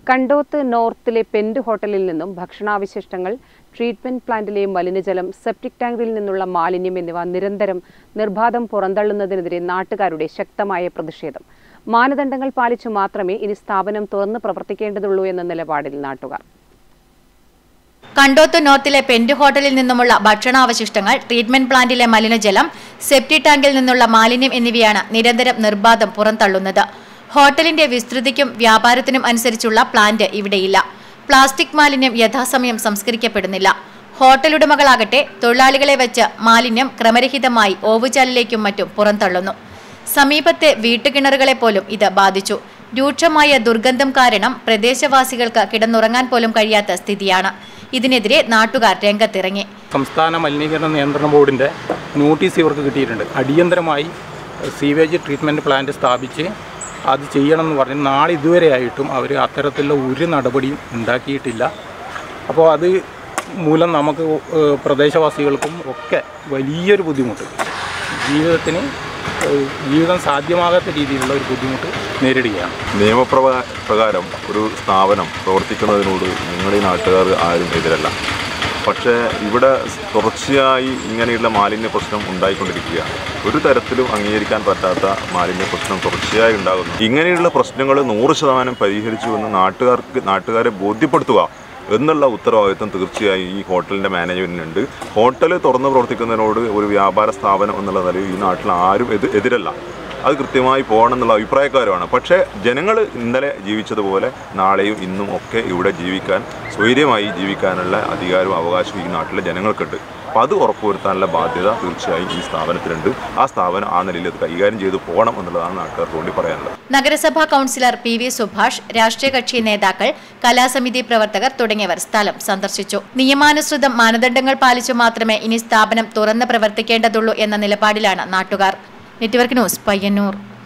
Kandoth നോർത്തിലെ pent ഹോട്ടലിൽ നിന്നും ഭക്ഷണാവശിഷ്ടങ്ങൾ, treatment പ്ലാന്റിലെ മലിനജലം, സെപ്റ്റിക് ടാങ്കിൽ നിന്നുള്ള മാലിന്യം എന്നിവ നിരന്തരം നിർബാധം പുറന്തള്ളുന്നതിനെതിരെ നാട്ടുകാരുടെ ശക്തമായ പ്രതിഷേധം. മാനദണ്ഡങ്ങൾ പാലിച്ചു മാത്രമേ ഇനി സ്ഥാപനം തുറന്ന് പ്രവർത്തിക്കേണ്ടതുള്ളൂ എന്ന നിലപാടിൽ നാട്ടുകാർ. കണ്ടോത്ത് നോർത്തിലെ പെന്റ് ഹോട്ടലിൽ നിന്നുമുള്ള ഭക്ഷണാവശിഷ്ടങ്ങൾ, ട്രീറ്റ്മെന്റ് പ്ലാന്റിലെ മലിനജലം, സെപ്റ്റിക് ടാങ്കിൽ നിന്നുള്ള മാലിന്യം എന്നിവയാണ് നിരന്തരം നിർബാധം പുറന്തള്ളുന്നത്. ഹോട്ടലിന്റെ വിസ്തൃതിക്കും വ്യാപാരത്തിനും അനുസരിച്ചുള്ള പ്ലാന്റ് ഇവിടെയില്ല. പ്ലാസ്റ്റിക് മാലിന്യം യഥാസമയം സംസ്കരിക്കപ്പെടുന്നില്ല. ഹോട്ടലുടമകളാകട്ടെ തൊഴിലാളികളെ വെച്ച് മാലിന്യം ക്രമരഹിതമായി ഓവുചാലിലേക്കും മറ്റും പുറന്തള്ളുന്നു. സമീപത്തെ വീട്ടുകിണറുകളെ പോലും ഇത് ബാധിച്ചു. രൂക്ഷമായ ദുർഗന്ധം കാരണം പ്രദേശവാസികൾക്ക് കിടന്നുറങ്ങാൻ പോലും കഴിയാത്ത സ്ഥിതിയാണ്. ഇതിനെതിരെ നാട്ടുകാർ രംഗത്തിറങ്ങി. സംസ്ഥാന മലിനീകരണ നിയന്ത്രണ ബോർഡിന്റെ നോട്ടീസ് ഇവർക്ക് കിട്ടിയിട്ടുണ്ട്. അടിയന്തരമായി സീവേജ് ട്രീറ്റ്മെന്റ് പ്ലാന്റ് സ്ഥാപിച്ച് അത് ചെയ്യണമെന്ന് പറഞ്ഞ് നാളെ ഇതുവരെയായിട്ടും അവർ അത്തരത്തിലുള്ള ഒരു നടപടിയും ഉണ്ടാക്കിയിട്ടില്ല. അപ്പോൾ അത് മൂലം നമുക്ക് പ്രദേശവാസികൾക്കും ഒക്കെ വലിയൊരു ബുദ്ധിമുട്ട്, ജീവിതം സാധ്യമാകാത്ത രീതിയിലുള്ള ഒരു ബുദ്ധിമുട്ട് നേരിടുകയാണ്. നിയമപ്രകാരം ഒരു സ്ഥാപനം പ്രവർത്തിക്കുന്നതിനോട് നിങ്ങൾ ഈ നാട്ടുകാർ ആരും എതിരല്ല. പക്ഷേ ഇവിടെ തുടർച്ചയായി ഇങ്ങനെയുള്ള മാലിന്യ പ്രശ്നം ഉണ്ടായിക്കൊണ്ടിരിക്കുകയാണ്. ഒരു തരത്തിലും അംഗീകരിക്കാൻ പറ്റാത്ത മാലിന്യ പ്രശ്നം തുടർച്ചയായി ഉണ്ടാകുന്നു. ഇങ്ങനെയുള്ള പ്രശ്നങ്ങൾ 100% പരിഹരിച്ചുവെന്ന് നാട്ടുകാരെ ബോധ്യപ്പെടുത്തുക എന്നുള്ള ഉത്തരവാദിത്വം തീർച്ചയായും ഈ ഹോട്ടലിൻ്റെ മാനേജ്മെൻറ്റിനുണ്ട്. ഹോട്ടൽ തുറന്ന് പ്രവർത്തിക്കുന്നതിനോട് ഒരു വ്യാപാര സ്ഥാപനം എന്നുള്ള നിലയിൽ ഈ നാട്ടിൽ ആരും എതിരല്ല. അത് കൃത്യമായി പോകണം എന്നുള്ള അഭിപ്രായക്കാരുമാണ്. പക്ഷേ ജനങ്ങൾ ഇന്നലെ ജീവിച്ചതുപോലെ നാളെയും ഇന്നും ഒക്കെ ഇവിടെ ജീവിക്കാൻ, സ്വൈര്യമായി ജീവിക്കാനുള്ള അധികാരവും അവകാശവും ഈ നാട്ടിലെ ജനങ്ങൾക്കുണ്ട്. അപ്പോൾ അത് ഉറപ്പുവരുത്താനുള്ള ബാധ്യത തീർച്ചയായും ഈ സ്ഥാപനത്തിനുണ്ട്. ആ സ്ഥാപനം ആ നിലയിൽ അത് കൈകാര്യം ചെയ്ത് പോകണം എന്നുള്ളതാണ് നാട്ടുകാർക്ക് വേണ്ടി പറയാനുള്ളത്. നഗരസഭാ കൗൺസിലർ PV സുഭാഷ്, രാഷ്ട്രീയ കക്ഷി നേതാക്കൾ, കലാസമിതി പ്രവർത്തകർ തുടങ്ങിയവർ സ്ഥലം സന്ദർശിച്ചു. നിയമാനുസൃതം മാനദണ്ഡങ്ങൾ പാലിച്ചു മാത്രമേ ഇനി സ്ഥാപനം തുറന്ന് പ്രവർത്തിക്കേണ്ടതുള്ളൂ എന്ന നിലപാടിലാണ് നാട്ടുകാർ. Network news, Payyanur.